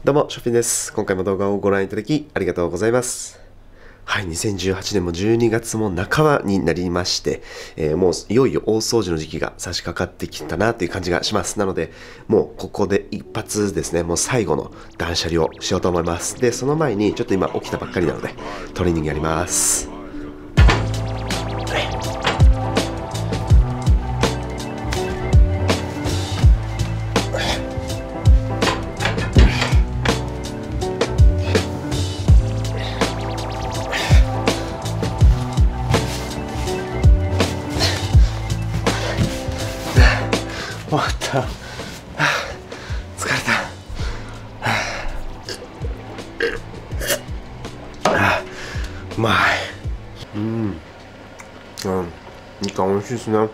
どうも、ショッピンです。今回も動画をご覧いただきありがとうございます。はい、2018年も12月も半ばになりまして、もういよいよ大掃除の時期が差し掛かってきたなという感じがします。なので、もうここで一発ですね、もう最後の断捨離をしようと思います。で、その前にちょっと今起きたばっかりなので、トレーニングやります。終わった。疲れた。うまい。みかん美味しいですね。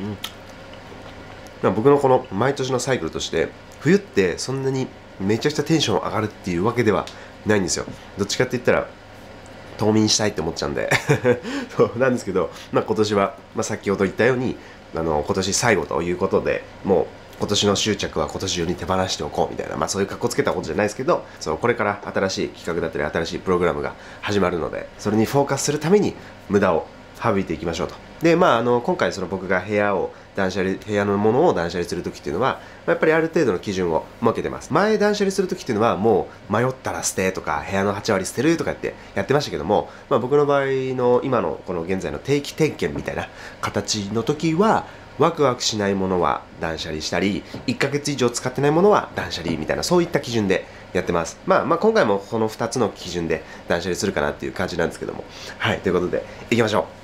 僕のこの毎年のサイクルとして、冬ってそんなにめちゃくちゃテンション上がるっていうわけではないんですよ。どっちかって言ったら冬眠したいって思っちゃうんでそうなんですけど、今年は、先ほど言ったように今年最後ということで、もう今年の執着は今年中に手放しておこうみたいな、そういう格好つけたことじゃないですけど、これから新しい企画だったり新しいプログラムが始まるので、それにフォーカスするために無駄を省いていきましょうと。で、今回僕が部屋のものを断捨離するときっていうのは、やっぱりある程度の基準を設けてます。前断捨離するときっていうのは、もう迷ったら捨てとか、部屋の8割捨てるとかってやってましたけども、僕の場合の今のこの現在の定期点検みたいな形の時は、ワクワクしないものは断捨離したり、1ヶ月以上使ってないものは断捨離みたいな、そういった基準でやってます。今回もこの2つの基準で断捨離するかなっていう感じなんですけども。はい、ということで、行きましょう。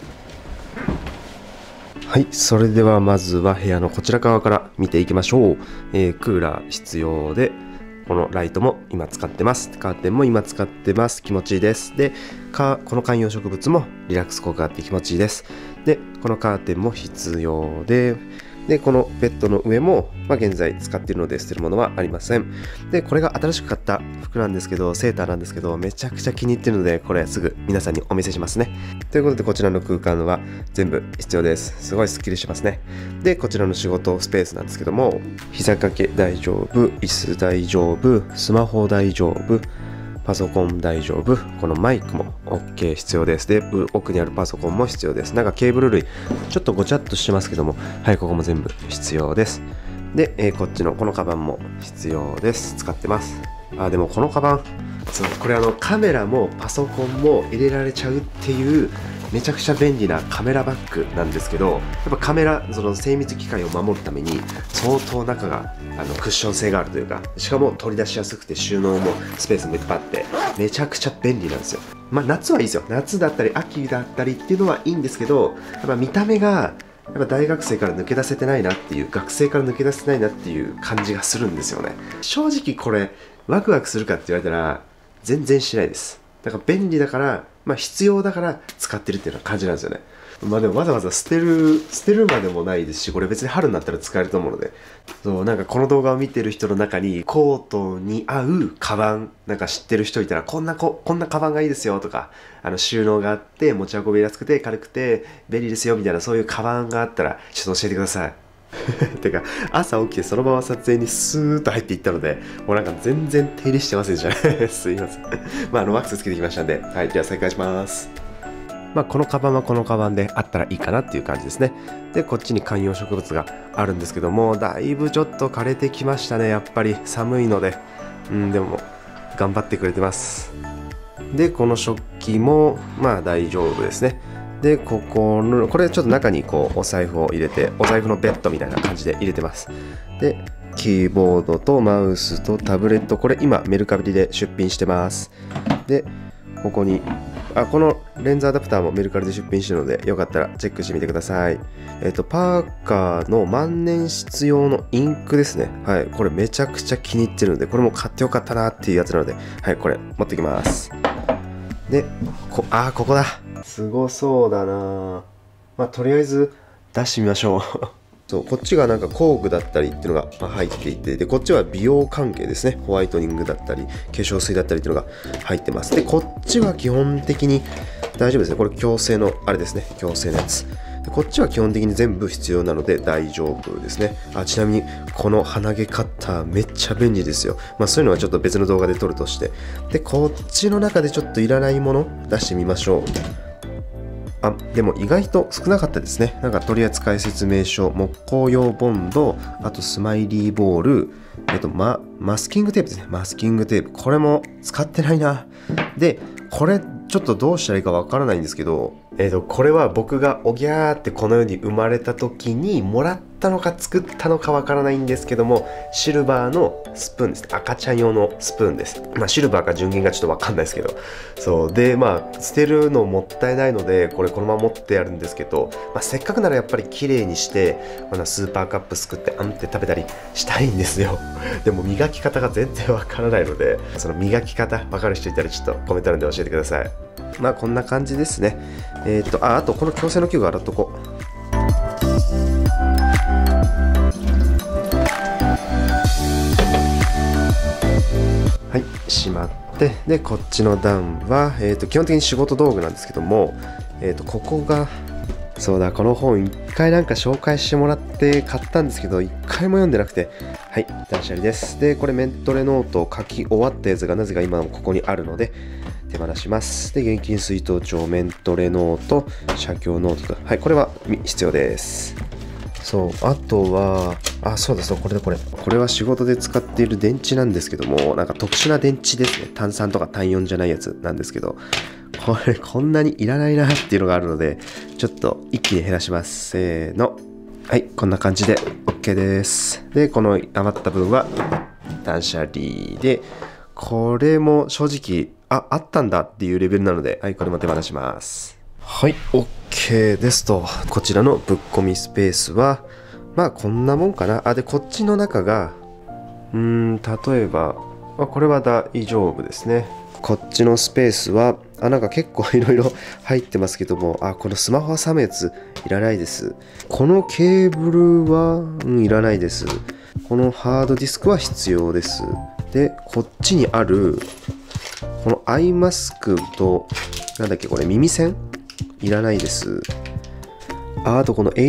はい、それではまずは部屋のこちら側から見ていきましょう。クーラー必要で、このライトも今使ってます。カーテンも今使ってます。気持ちいいです。で、この観葉植物もリラックス効果があって気持ちいいです。で、このカーテンも必要で、このベッドの上も、現在使っているので捨てるものはありません。で、これが新しく買った服なんですけど、セーターなんですけど、めちゃくちゃ気に入ってるので、これすぐ皆さんにお見せしますね。ということで、こちらの空間は全部必要です。すごいスッキリしますね。で、こちらの仕事スペースなんですけども、膝掛け大丈夫、椅子大丈夫、スマホ大丈夫、パソコン大丈夫、このマイクも OK 必要です。で、奥にあるパソコンも必要です。なんかケーブル類、ちょっとごちゃっとしてますけども、はい、ここも全部必要です。で、こっちのこのカバンも必要です。使ってます。でもこのカバン、これカメラもパソコンも入れられちゃうっていう、めちゃくちゃ便利なカメラバッグなんですけど、やっぱカメラ、精密機械を守るために相当中がクッション性があるというか、しかも取り出しやすくて収納もスペースもいっぱいあってめちゃくちゃ便利なんですよ。夏はいいですよ。夏だったり秋だったりっていうのはいいんですけど、やっぱ見た目がやっぱ大学生から抜け出せてないなっていう、学生から抜け出せてないなっていう感じがするんですよね。正直これワクワクするかって言われたら全然しないです。だから便利だから、必要だから使ってるっていうような感じなんですよね。でもわざわざ捨てるまでもないですし、これ別に春になったら使えると思うので、なんかこの動画を見てる人の中にコートに合うカバン、なんか知ってる人いたら、こんなカバンがいいですよとか、収納があって持ち運びやすくて軽くて便利ですよみたいな、そういうカバンがあったらちょっと教えてください。てか朝起きてそのまま撮影にスーッと入っていったので、もうなんか全然手入れしてませんじゃないすいません。ワックスつけてきましたんで、はい、じゃあ再開します。このカバンはこのカバンであったらいいかなっていう感じですね。で、こっちに観葉植物があるんですけども、だいぶちょっと枯れてきましたね。やっぱり寒いので、でも頑張ってくれてます。で、この食器も大丈夫ですね。で、これちょっと中にお財布を入れて、お財布のベッドみたいな感じで入れてます。で、キーボードとマウスとタブレット、これ今メルカリで出品してます。で、ここにこのレンズアダプターもメルカリで出品してるので、よかったらチェックしてみてください。パーカーの万年筆用のインクですね。はい、これめちゃくちゃ気に入ってるので、これも買ってよかったなっていうやつなので、はい、これ持ってきます。で、ここだ。すごそうだな。とりあえず出してみましょう。こっちがなんか工具だったりっていうのが入っていて、で、こっちは美容関係ですね。ホワイトニングだったり、化粧水だったりっていうのが入ってます。で、こっちは基本的に大丈夫ですね。これ矯正のあれですね。矯正のやつ。 でこっちは基本的に全部必要なので大丈夫ですね。ちなみにこの鼻毛カッターめっちゃ便利ですよ。そういうのはちょっと別の動画で撮るとして、でこっちの中でちょっといらないもの出してみましょう。でも意外と少なかったですね。なんか取扱説明書、木工用ボンド、あとスマイリーボール、マスキングテープですね。マスキングテープ。これも使ってないな。で、これちょっとどうしたらいいかわからないんですけど、これは僕がおぎゃーってこの世に生まれた時にもらったのか作ったのかわからないんですけども、シルバーのスプーンですね。赤ちゃん用のスプーンです。シルバーか純銀がちょっとわかんないですけど、そうで捨てるのもったいないのでこのまま持ってやるんですけど、せっかくならやっぱり綺麗にしてスーパーカップすくってって食べたりしたいんですよ。でも磨き方が全然わからないので、その磨き方わかる人いたらちょっとコメント欄で教えてください。こんな感じですね。あとこの矯正の器具洗っとこう。はい、しまって、でこっちの段は、基本的に仕事道具なんですけども、ここがそうだ、この本一回なんか紹介してもらって買ったんですけど一回も読んでなくて、はい、断捨離です。でこれメントレノートを書き終わったやつがなぜか今もここにあるので手放します。で現金出納帳、メントレノート、写経ノートと、はい、これは必要です。そうあとはそうだ、これは仕事で使っている電池なんですけども、なんか特殊な電池ですね。単3とか単4じゃないやつなんですけど、こんなにいらないなっていうのがあるのでちょっと一気に減らします。せーの、はい、こんな感じで OK です。でこの余った分は断捨離で、これも正直あったんだっていうレベルなので、はい、これも手放します。はい、OK ですと。こちらのぶっ込みスペースはこんなもんかな。でこっちの中が例えばこれは大丈夫ですね。こっちのスペースはなんか結構いろいろ入ってますけども、このスマホ挟むやついらないです。このケーブルはいらないです。このハードディスクは必要です。でこっちにあるこのアイマスクとなんだっけこれ耳栓いらないです。あとこの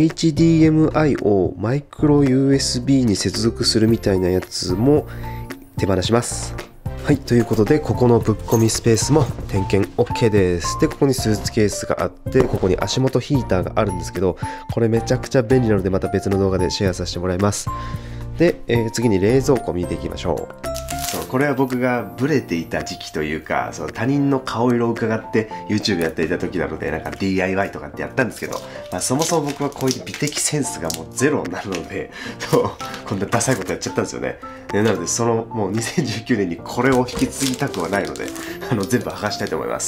HDMI をマイクロ USB に接続するみたいなやつも手放します。はい、ということでここのぶっ込みスペースも点検 OK です。でここにスーツケースがあって、ここに足元ヒーターがあるんですけど、これめちゃくちゃ便利なのでまた別の動画でシェアさせてもらいます。で、次に冷蔵庫見ていきましょう。これは僕がブレていた時期というか、他人の顔色を伺って YouTube やっていた時なので、なんか DIY とかってやったんですけど、そもそも僕はこういう美的センスがもうゼロなのでこんなダサいことやっちゃったんですよね。なのでもう2019年にこれを引き継ぎたくはないので全部剥がしたいと思います。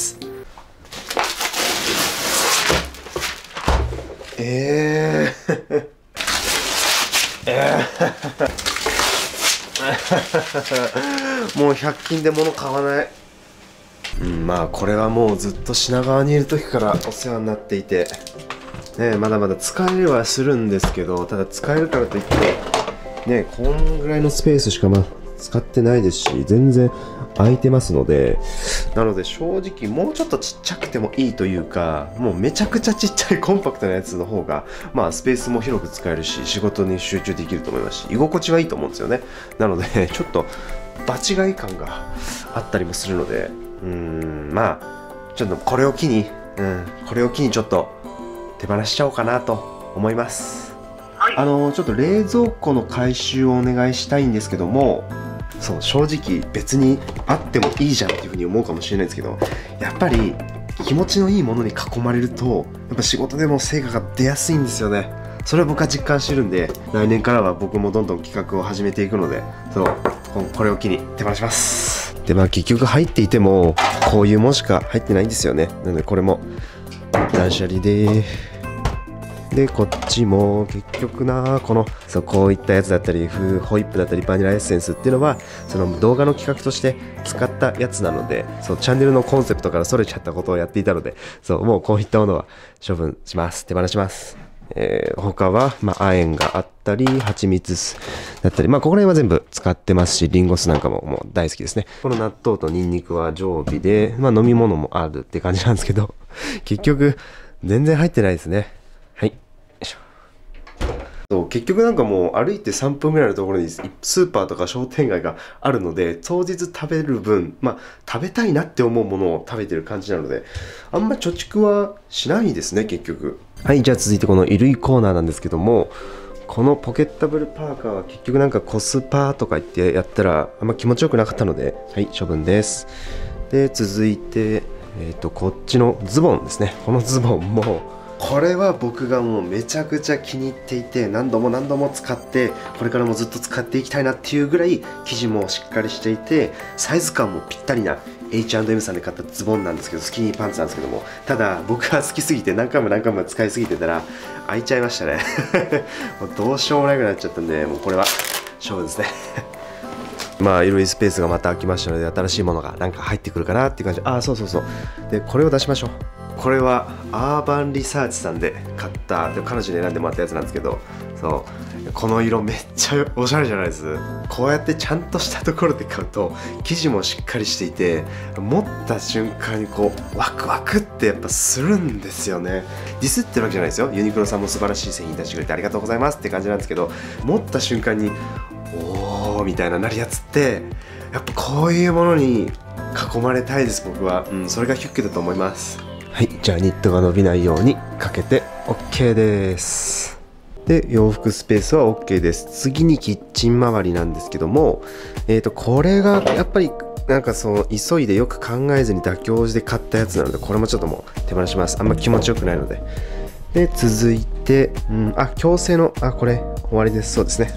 もう100均で物買わない。これはもうずっと品川にいる時からお世話になっていて、まだまだ使えはするんですけど、ただ使えるからといってこんぐらいのスペースしか使ってないですし、全然空いてますので、なので正直もうちょっとちっちゃくてもいいというか、もうめちゃくちゃちっちゃいコンパクトなやつの方がスペースも広く使えるし、仕事に集中できると思いますし、居心地はいいと思うんですよね。なのでちょっと場違い感があったりもするので、ちょっとこれを機にちょっと手放しちゃおうかなと思います。ちょっと冷蔵庫の回収をお願いしたいんですけども、正直別にあってもいいじゃんっていうふうに思うかもしれないんですけど、やっぱり気持ちのいいものに囲まれるとやっぱ仕事でも成果が出やすいんですよね。それを僕は実感してるんで、来年からは僕もどんどん企画を始めていくので、これを機に手放します。で結局入っていてもこういうもんしか入ってないんですよね。なのでこれも断捨離でこっちも結局こういったやつだったりホイップだったりバニラエッセンスっていうのはその動画の企画として使ったやつなので、チャンネルのコンセプトからそれちゃったことをやっていたので、もうこういったものは処分します。手放します。他は亜鉛があったり蜂蜜だったり、ここら辺は全部使ってますし、リンゴ酢なんかももう大好きですね。この納豆とニンニクは常備で、飲み物もあるって感じなんですけど結局全然入ってないですね。はい、 そう結局なんかもう歩いて3分ぐらいのところにスーパーとか商店街があるので、当日食べる分、まあ食べたいなって思うものを食べてる感じなので、あんま貯蓄はしないですね、結局。はい、じゃあ続いてこの衣類コーナーなんですけども、このポケッタブルパーカーは結局なんかコスパとか言ってやったらあんま気持ちよくなかったので、はい、処分です。で、続いて、こっちのズボンですね。このズボンも、これは僕がもうめちゃくちゃ気に入っていて、何度も使って、これからもずっと使っていきたいなっていうぐらい生地もしっかりしていて、サイズ感もぴったりな H&M さんで買ったズボンなんですけど、スキニーパンツなんですけども、ただ僕が好きすぎて何回も使いすぎてたら開いちゃいましたね。もうどうしようもなくなっちゃったんで、もうこれは勝負ですね。まあ衣類スペースがまた空きましたので、新しいものがなんか入ってくるかなっていう感じ。ああ、そうで、これを出しましょう。これはアーバンリサーチさんで買った、で彼女に選んでもらったやつなんですけど、そうこの色めっちゃおしゃれじゃないです。こうやってちゃんとしたところで買うと生地もしっかりしていて、持った瞬間にこうワクワクってやっぱするんですよね。ディスってるわけじゃないですよ。ユニクロさんも素晴らしい製品出してくれてありがとうございますって感じなんですけど、持った瞬間におーみたいななるやつってやっぱこういうものに囲まれたいです。僕は、それがヒュッケだと思います。はい、じゃあニットが伸びないようにかけて OK です。で、洋服スペースは OK です。次にキッチン周りなんですけども、これがやっぱりなんか急いでよく考えずに妥協して買ったやつなので、これもちょっともう手放します。あんま気持ちよくないので。で、続いて、矯正の、これ終わりです。そうですね。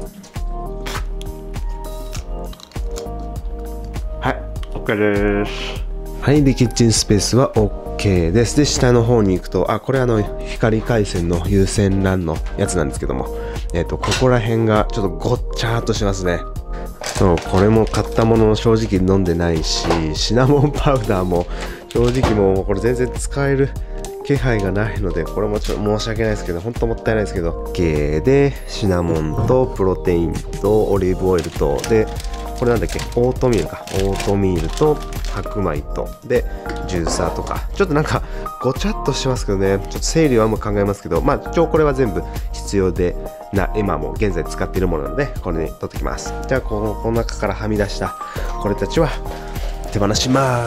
はい、OK です。はい、で、キッチンスペースは OK です。で、下の方に行くと、これ光回線の有線 LAN のやつなんですけども、ここら辺がちょっとごっちゃーっとしますね。そう、これも買ったものの正直飲んでないし、シナモンパウダーも正直もうこれ全然使える気配がないので、これもちょっと申し訳ないですけど、本当もったいないですけど、OK で、シナモンとプロテインとオリーブオイルと、で、これなんだっけ、オートミールか。オートミールと白米と、で、ジューサーとか。ちょっとなんか、ごちゃっとしてますけどね。ちょっと整理は考えますけど、まあ、一応これは全部必要で今も現在使っているものなので、これに取ってきます。じゃあ、この中からはみ出した、これたちは手放します。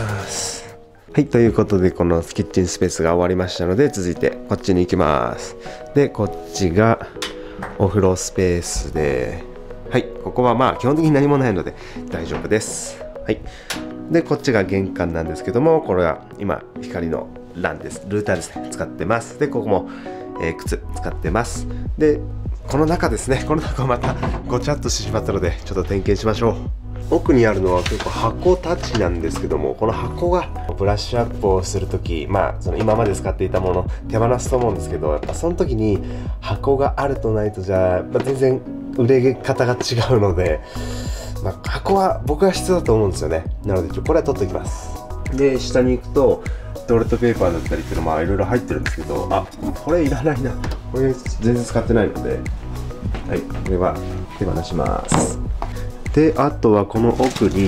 はい、ということで、このキッチンスペースが終わりましたので、続いてこっちに行きます。で、こっちがお風呂スペースで、はい、ここはまあ基本的に何もないので大丈夫です。はい。で、こっちが玄関なんですけども、これは今、光のLANです。ルーターですね。使ってます。で、ここも、靴使ってます。で、この中ですね。この中はまたごちゃっとしてしまったので、ちょっと点検しましょう。奥にあるのは結構箱たちなんですけども、この箱がブラッシュアップをするとき、まあ今まで使っていたもの手放すと思うんですけど、やっぱその時に箱があるとないとじゃ全然売れ方が違うので、箱は僕は必要だと思うんですよね。なのでこれは取っておきます。で、下に行くとトイレットペーパーだったりっていうのもいろいろ入ってるんですけど、これいらないな。これ全然使ってないので、はい、これは手放します。で、あとはこの奥に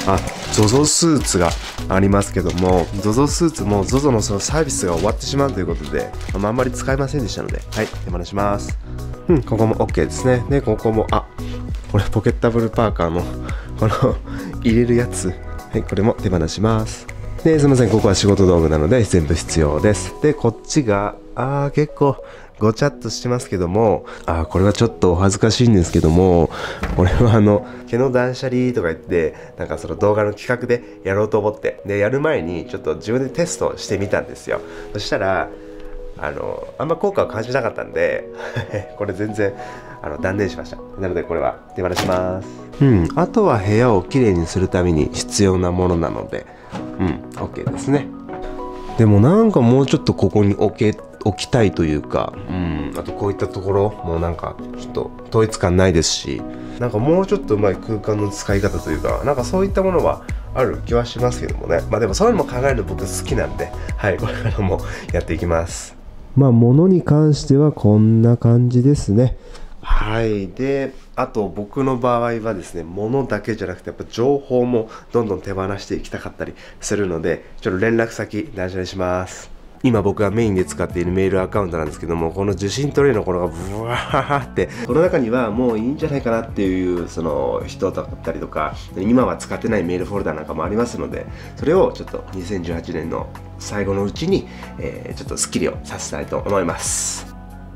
ZOZO スーツがありますけども、ZOZO スーツも ZOZO のそのサービスが終わってしまうということで、あんまり使えませんでしたので、はい、手放します。ここも OK ですね。で、ここもこれポケッタブルパーカーのこの入れるやつ、はい、これも手放します。で、すみません、ここは仕事道具なので全部必要です。で、こっちが結構ごちゃっとしてますけども、これはちょっとお恥ずかしいんですけども、これは毛の断捨離とか言って、なんかその動画の企画でやろうと思って、で、やる前にちょっと自分でテストしてみたんですよ。そしたら、あんま効果を感じなかったんで、これ全然、断念しました。なのでこれは手放します。あとは部屋をきれいにするために必要なものなので、OK ですね。でもなんかもうちょっとここに置きたいというか、あとこういったところもなんかちょっと統一感ないですし、なんかもうちょっとうまい空間の使い方というか、なんかそういったものはある気はしますけどもね。でもそういうのも考えるの僕好きなんで、はい、これからもやっていきます。物に関してはこんな感じですね。はい。で、あと僕の場合はですね、物だけじゃなくてやっぱ情報もどんどん手放していきたかったりするので、ちょっと連絡先大事にします。 今僕がメインで使っているメールアカウントなんですけども、この受信トレイのこのがブワーって、この中にはもういいんじゃないかなっていうその人だったりとか、今は使ってないメールフォルダなんかもありますので、それをちょっと2018年の最後のうちに、ちょっとスッキリをさせたいと思います。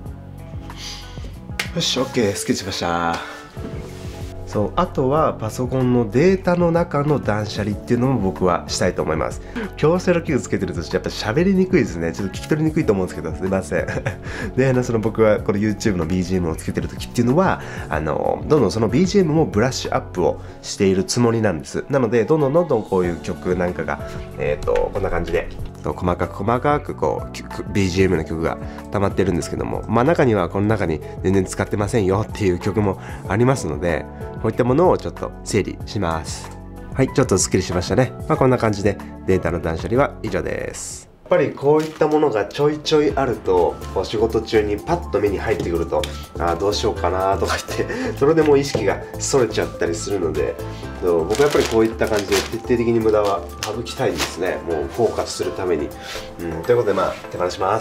よし OK、 スッキリしました。そう、あとはパソコンのデータの中の断捨離っていうのも僕はしたいと思います。強制の器具つけてるとやっぱ喋りにくいですね。ちょっと聞き取りにくいと思うんですけど、すいません。で、その僕はこの YouTube の BGM をつけてる時っていうのは、どんどんその BGM もブラッシュアップをしているつもりなんです。なので、どんどんこういう曲なんかが、こんな感じで、細かくこう BGM の曲が溜まってるんですけども、まあ中にはこの中に全然使ってませんよっていう曲もありますので、こういったものをちょっと整理します。はい、ちょっとスッキリしましたね。まあこんな感じでデータの断捨離は以上です。やっぱりこういったものがちょいちょいあると、お仕事中にパッと目に入ってくると、どうしようかなとか言ってそれでもう意識がそれちゃったりするので、僕はやっぱりこういった感じで徹底的に無駄は省きたいんですね。もうフォーカスするために、ということでまあ手放します。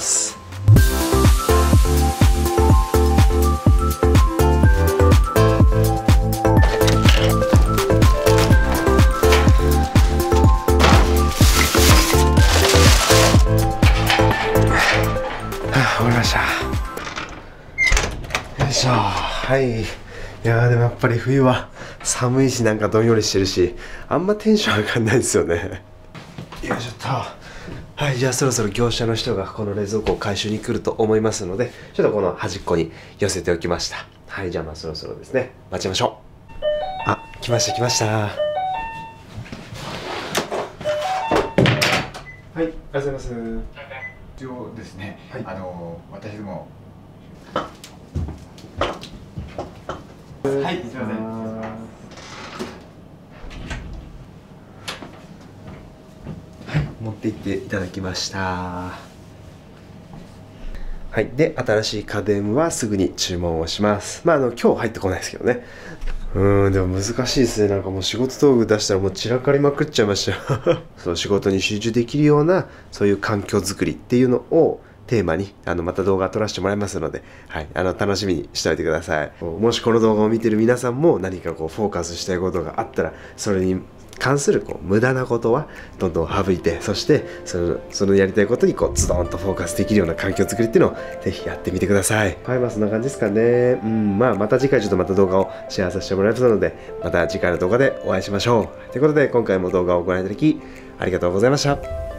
終わりました。よいしょ。はい。いやーでもやっぱり冬は寒いし、なんかどんよりしてるし、あんまテンション上がんないですよね。よいしょっと。はい、じゃあそろそろ業者の人がこの冷蔵庫を回収に来ると思いますので、ちょっとこの端っこに寄せておきました。はい、じゃあまあそろそろですね、待ちましょう。あ、来ました。はい、ありがとうございます。 一応ですね、はい、私どもはい、すみません。はい、 持って行っていただきました。はい、で新しい家電はすぐに注文をします。まあ今日入ってこないですけどね。でも難しいですね。なんかもう仕事道具出したらもう散らかりまくっちゃいましたそう、仕事に集中できるようなそういう環境づくりっていうのをテーマにまた動画撮らせてもらいますので、はい、楽しみにしておいてください。もしこの動画を見てる皆さんも何かこうフォーカスしたいことがあったら、それに関する無駄なことはどんどん省いて、そしてそのやりたいことにズドンとフォーカスできるような環境づくりっていうのをぜひやってみてください。はい、まあそんな感じですかね。まあまた次回ちょっとまた動画をシェアさせてもらいますので、また次回の動画でお会いしましょう。ということで今回も動画をご覧いただきありがとうございました。